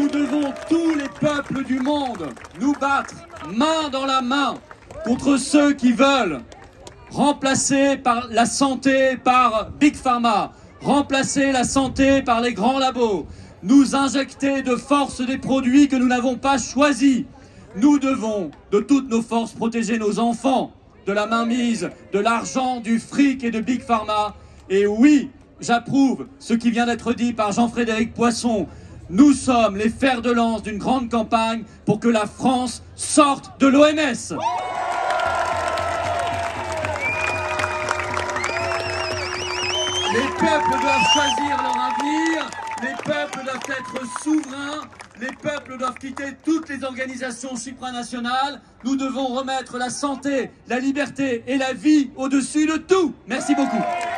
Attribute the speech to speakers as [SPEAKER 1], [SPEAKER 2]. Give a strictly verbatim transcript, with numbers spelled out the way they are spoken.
[SPEAKER 1] Nous devons, tous les peuples du monde, nous battre main dans la main contre ceux qui veulent remplacer par la santé par Big Pharma, remplacer la santé par les grands labos, nous injecter de force des produits que nous n'avons pas choisis. Nous devons, de toutes nos forces, protéger nos enfants de la mainmise, de l'argent, du fric et de Big Pharma. Et oui, j'approuve ce qui vient d'être dit par Jean-Frédéric Poisson. Nous sommes les fers de lance d'une grande campagne pour que la France sorte de l'O M S. Les peuples doivent choisir leur avenir, les peuples doivent être souverains, les peuples doivent quitter toutes les organisations supranationales. Nous devons remettre la santé, la liberté et la vie au-dessus de tout. Merci beaucoup.